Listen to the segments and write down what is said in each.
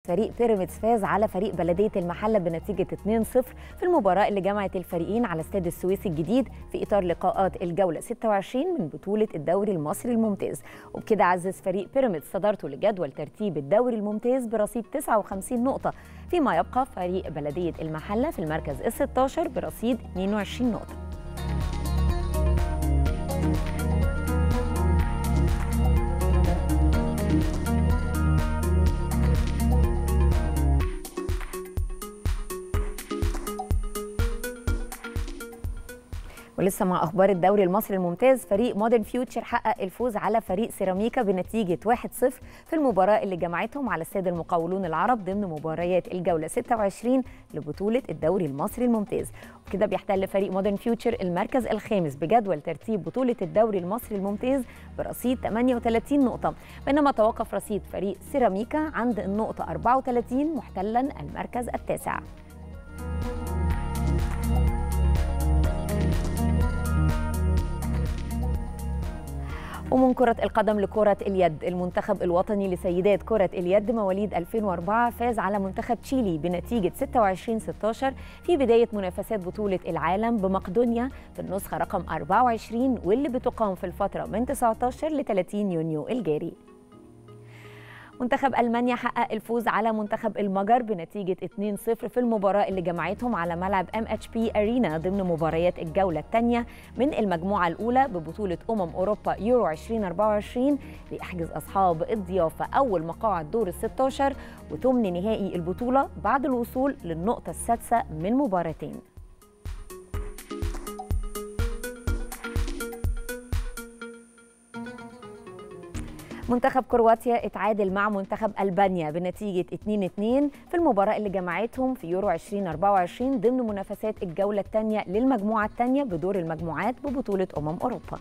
فريق بيراميدز فاز على فريق بلدية المحلة بنتيجة 2-0 في المباراة اللي جمعت الفريقين على استاد السويس الجديد في إطار لقاءات الجولة 26 من بطولة الدوري المصري الممتاز. وبكده عزز فريق بيراميدز صدارته لجدول ترتيب الدوري الممتاز برصيد 59 نقطة، فيما يبقى فريق بلدية المحلة في المركز ال 16 برصيد 22 نقطة. ولسه مع اخبار الدوري المصري الممتاز، فريق مودرن فيوتشر حقق الفوز على فريق سيراميكا بنتيجه 1-0 في المباراه اللي جمعتهم على استاد المقاولون العرب ضمن مباريات الجوله 26 لبطوله الدوري المصري الممتاز. وكده بيحتل فريق مودرن فيوتشر المركز الخامس بجدول ترتيب بطوله الدوري المصري الممتاز برصيد 38 نقطه، بينما توقف رصيد فريق سيراميكا عند النقطه 34 محتلا المركز التاسع. ومن كرة القدم لكرة اليد، المنتخب الوطني لسيدات كرة اليد مواليد 2004 فاز على منتخب تشيلي بنتيجة 26-16 في بداية منافسات بطولة العالم بمقدونيا في النسخة رقم 24، واللي بتقام في الفترة من 19 ل 30 يونيو الجاري. منتخب ألمانيا حقق الفوز على منتخب المجر بنتيجة 2-0 في المباراة اللي جمعتهم على ملعب MHP أرينا ضمن مباريات الجولة الثانية من المجموعة الأولى ببطولة أوروبا يورو 2024 ليحجز أصحاب الضيافة أول مقاعد دور ال16 وثمن نهائي البطولة بعد الوصول للنقطة السادسة من مباراتين. منتخب كرواتيا اتعادل مع منتخب ألبانيا بنتيجة 2-2 في المباراة اللي جمعتهم في يورو 2024 ضمن منافسات الجولة الثانية للمجموعة الثانية بدور المجموعات ببطولة أوروبا.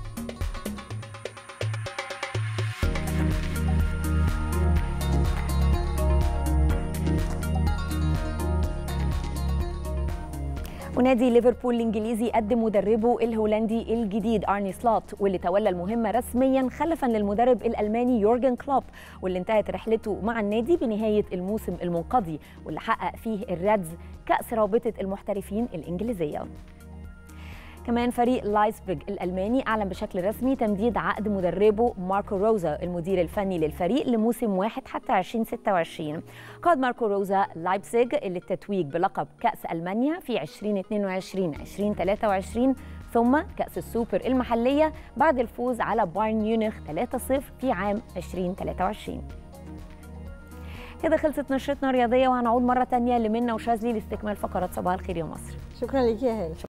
ونادي ليفربول الانجليزي قدم مدربه الهولندي الجديد ارني سلوت، واللي تولى المهمه رسميا خلفا للمدرب الالماني يورجن كلوب، واللي انتهت رحلته مع النادي بنهايه الموسم المنقضي واللي حقق فيه الريدز كاس رابطه المحترفين الانجليزيه. كمان فريق لايبزيج الألماني أعلن بشكل رسمي تمديد عقد مدربه ماركو روزا المدير الفني للفريق لموسم واحد حتى 2026. قاد ماركو روزا لايبزيج للتتويج بلقب كأس ألمانيا في 2022-2023 ثم كأس السوبر المحلية بعد الفوز على بايرن ميونخ 3-0 في عام 2023. كده خلصت نشرتنا الرياضية، وهنعود مرة تانية لمنى وشاذلي لاستكمال فقرات صباح الخير يا مصر. شكرا ليكي يا هاله.